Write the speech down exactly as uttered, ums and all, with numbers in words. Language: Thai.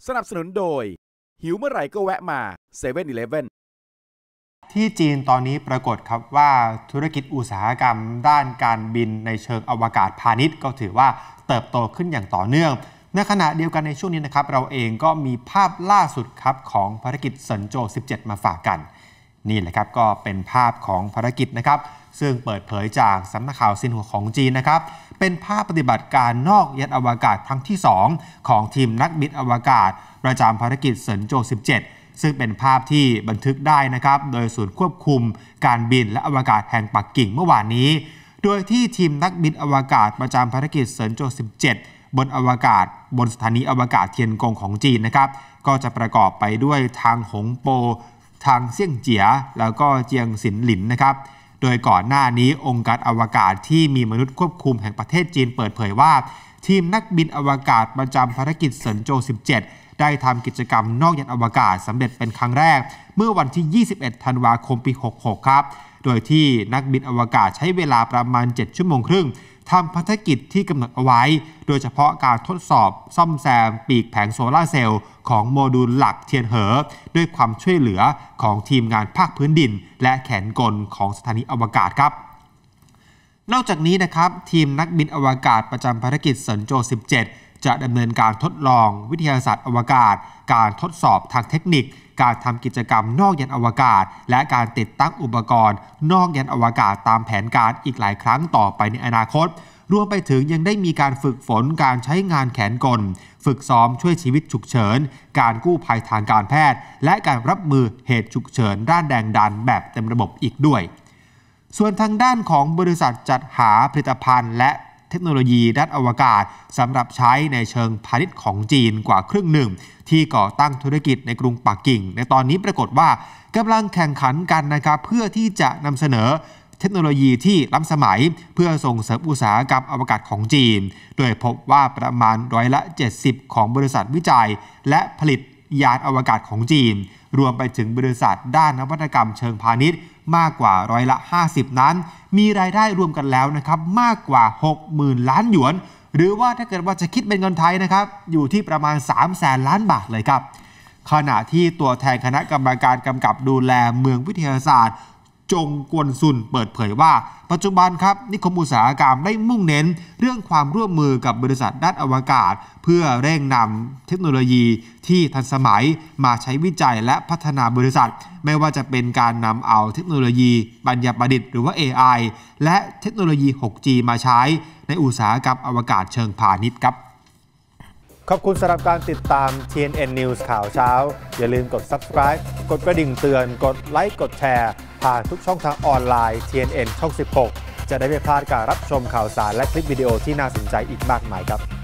สนับสนุนโดยหิวเมื่อไหร่ก็แวะมาเซเว่นอีเลฟเว่นที่จีนตอนนี้ปรากฏครับว่าธุรกิจอุตสาหกรรมด้านการบินในเชิงอวกาศพาณิชย์ก็ถือว่าเติบโตขึ้นอย่างต่อเนื่องในขณะเดียวกันในช่วงนี้นะครับเราเองก็มีภาพล่าสุดครับของภารกิจเซินโจวสิบเจ็ดมาฝากกันนี่แหละครับก็เป็นภาพของภารกิจนะครับซึ่งเปิดเผยจากสำนักข่าวซินหัวของจีนนะครับเป็นภาพปฏิบัติการนอกยานอวกาศครั้งที่สองของทีมนักบินอวกาศประจำภารกิจเซินโจวสิบเจ็ดซึ่งเป็นภาพที่บันทึกได้นะครับโดยศูนย์ควบคุมการบินและอวกาศแห่งปักกิ่งเมื่อวานนี้โดยที่ทีมนักบินอวกาศประจำภารกิจเซินโจวสิบเจ็ดบนอวกาศบนสถานีอวกาศเทียนกงของจีนนะครับก็จะประกอบไปด้วยทางหงโปทางเซี่ยงเจียแล้วก็เจียงสินหลินนะครับโดยก่อนหน้านี้องค์การอวกาศที่มีมนุษย์ควบคุมแห่งประเทศจีนเปิดเผยว่าทีมนักบินอวกาศประจำภารกิจเซินโจวสิบเจ็ดได้ทำกิจกรรมนอกยานอวกาศสำเร็จเป็นครั้งแรกเมื่อวันที่ยี่สิบเอ็ดธันวาคมปีหกหกครับโดยที่นักบินอวกาศใช้เวลาประมาณเจ็ดชั่วโมงครึ่งทำภารกิจที่กำหนดเอาไว้โดยเฉพาะการทดสอบซ่อมแซมปีกแผงโซลาร์เซลล์ของโมดูลหลักเทียนเหอด้วยความช่วยเหลือของทีมงานภาคพื้นดินและแขนกลของสถานีอวกาศครับนอกจากนี้นะครับทีมนักบินอวกาศประจำภารกิจเซินโจวสิบเจ็ดจะดำเนินการทดลองวิทยาศาสตร์อวกาศการทดสอบทางเทคนิคการทำกิจกรรมนอกยานอวกาศและการติดตั้งอุปกรณ์นอกยานอวกาศตามแผนการอีกหลายครั้งต่อไปในอนาคตรวมไปถึงยังได้มีการฝึกฝนการใช้งานแขนกลฝึกซ้อมช่วยชีวิตฉุกเฉินการกู้ภัยทางการแพทย์และการรับมือเหตุฉุกเฉินด้านแรงดันแบบเต็มระบบอีกด้วยส่วนทางด้านของบริษัทจัดหาผลิตภัณฑ์และเทคโนโลยีด้านอวกาศสำหรับใช้ในเชิงพาณิชย์ของจีนกว่าครึ่งหนึ่งที่ก่อตั้งธุรกิจในกรุงปักกิ่งในตอนนี้ปรากฏว่ากำลังแข่งขันกันนะครับเพื่อที่จะนำเสนอเทคโนโลยีที่ล้ำสมัยเพื่อส่งเสริมอุตสาหกรรมอวกาศของจีนโดยพบว่าประมาณร้อยละเจ็ดสิบของบริษัทวิจัยและผลิตยานอวกาศของจีนรวมไปถึงบริษัทด้านนวัตกรรมเชิงพาณิชย์มากกว่าร้อยละห้าสิบนั้นมีรายได้รวมกันแล้วนะครับมากกว่า หกหมื่น ล้านหยวนหรือว่าถ้าเกิดว่าจะคิดเป็นเงินไทยนะครับอยู่ที่ประมาณสามแสนล้านบาทเลยครับขณะที่ตัวแทนคณะกรรมการกำกับดูแลเมืองวิทยาศาสตร์จงกวนซุนเปิดเผยว่าปัจจุบันครับนิคมอุตสาหกรรมได้มุ่งเน้นเรื่องความร่วมมือกับบริษัทด้านอวกาศเพื่อเร่งนำเทคโนโลยีที่ทันสมัยมาใช้วิจัยและพัฒนาบริษัทไม่ว่าจะเป็นการนำเอาเทคโนโลยีปัญญาประดิษฐ์หรือว่า เอ ไอ และเทคโนโลยี หกจี มาใช้ในอุตสาหกรรมอวกาศเชิงพาณิชย์ครับขอบคุณสำหรับการติดตาม ที เอ็น เอ็น News ข่าวเช้าอย่าลืมกด Subscribe กดกระดิ่งเตือนกดไลค์กดแชร์ผ่านทุกช่องทางออนไลน์ ที เอ็น เอ็น ช่อง สิบหกจะได้ไม่พลาดการรับชมข่าวสารและคลิปวิดีโอที่น่าสนใจอีกมากมายครับ